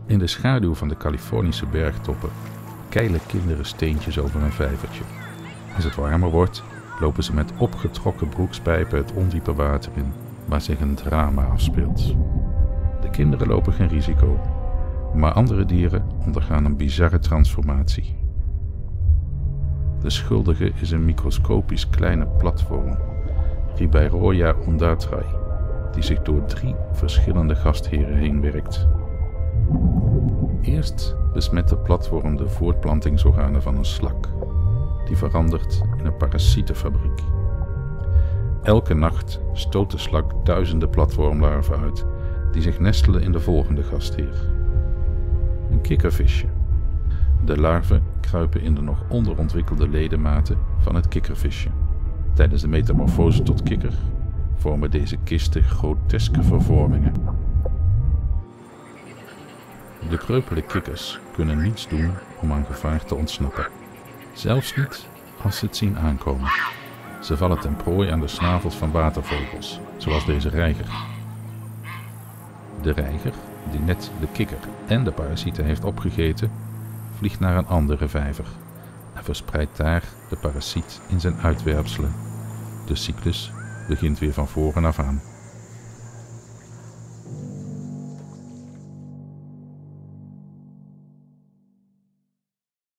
In de schaduw van de Californische bergtoppen keilen kinderen steentjes over een vijvertje. Als het warmer wordt, lopen ze met opgetrokken broekspijpen het ondiepe water in, waar zich een drama afspeelt. De kinderen lopen geen risico, maar andere dieren ondergaan een bizarre transformatie. De schuldige is een microscopisch kleine platworm, Ribeiroia ondatrai, die zich door 3 verschillende gastheren heen werkt. Eerst besmet de platworm de voortplantingsorganen van een slak, die verandert in een parasietenfabriek. Elke nacht stoot de slak duizenden platwormlarven uit, die zich nestelen in de volgende gastheer. Een kikkervisje. De larven kruipen in de nog onderontwikkelde ledematen van het kikkervisje. Tijdens de metamorfose tot kikker vormen deze kisten groteske vervormingen. De kreupele kikkers kunnen niets doen om aan gevaar te ontsnappen. Zelfs niet als ze het zien aankomen. Ze vallen ten prooi aan de snavels van watervogels, zoals deze reiger. De reiger, die net de kikker en de parasieten heeft opgegeten, vliegt naar een andere vijver en verspreidt daar de parasiet in zijn uitwerpselen. De cyclus begint weer van voren af aan.